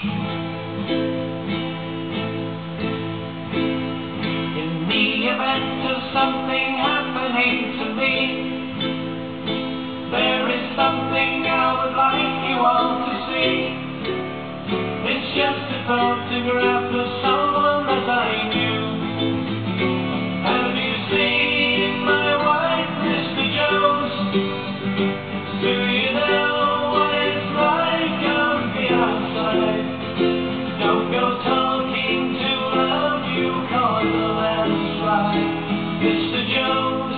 In the event of something happening to me, there is something I would like you all to see. It's just a photograph of someone that I knew. Have you seen my wife, Mr. Jones? Do you know what it's like on the outside? Don't go talking to love, you cause a landslide, Mr. Jones.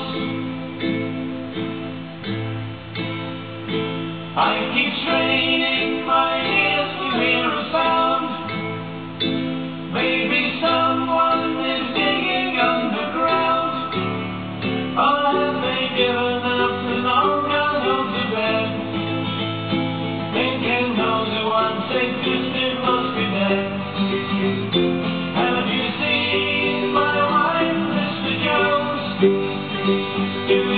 I keep training my ears to hear a sound. Maybe someone is digging underground. Or have they given up and long gone home to bed? Thinking those who once existed must be dead. Have you seen my wife, Mr. Jones? Do